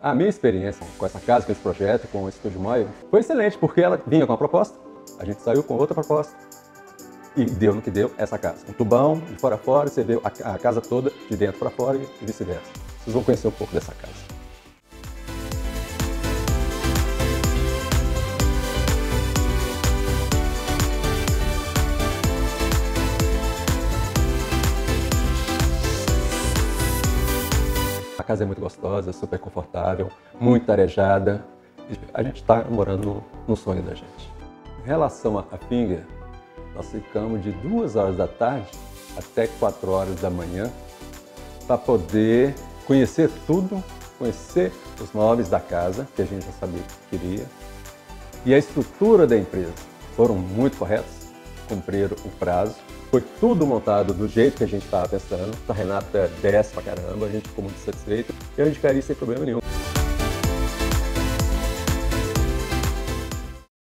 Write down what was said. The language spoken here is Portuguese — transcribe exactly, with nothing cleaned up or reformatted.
A minha experiência com essa casa, com esse projeto, com o Estúdio Moia, foi excelente, porque ela vinha com uma proposta, a gente saiu com outra proposta e deu no que deu essa casa. Um tubão, de fora a fora, você vê a casa toda de dentro para fora e vice-versa. Vocês vão conhecer um pouco dessa casa. A casa é muito gostosa, super confortável, muito arejada. A gente está morando no, no sonho da gente. Em relação à Finger, nós ficamos de duas horas da tarde até quatro horas da manhã para poder conhecer tudo, conhecer os móveis da casa, que a gente já sabia que queria, e a estrutura da empresa. Foram muito corretos, cumpriram o prazo. Foi tudo montado do jeito que a gente estava pensando. A Renata desce pra caramba, a gente ficou muito satisfeito e eu indicaria sem problema nenhum.